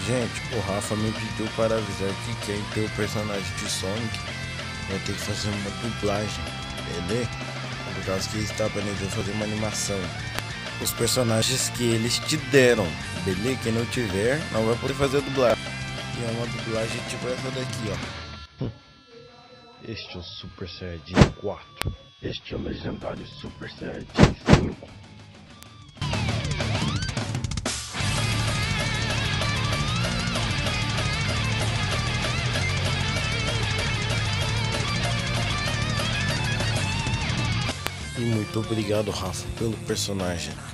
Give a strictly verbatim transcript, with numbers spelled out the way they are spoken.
Gente, o Rafa me pediu para avisar que quem tem o personagem de Sonic vai ter que fazer uma dublagem, beleza? Por causa que ele está planejando fazer uma animação. Os personagens que eles te deram, beleza? Quem não tiver, não vai poder fazer a dublagem. E é uma dublagem tipo essa daqui, ó. Este é o Super Saiyajin quatro. Este é o legendário Super Saiyajin cinco. E muito obrigado, Rafa, pelo personagem.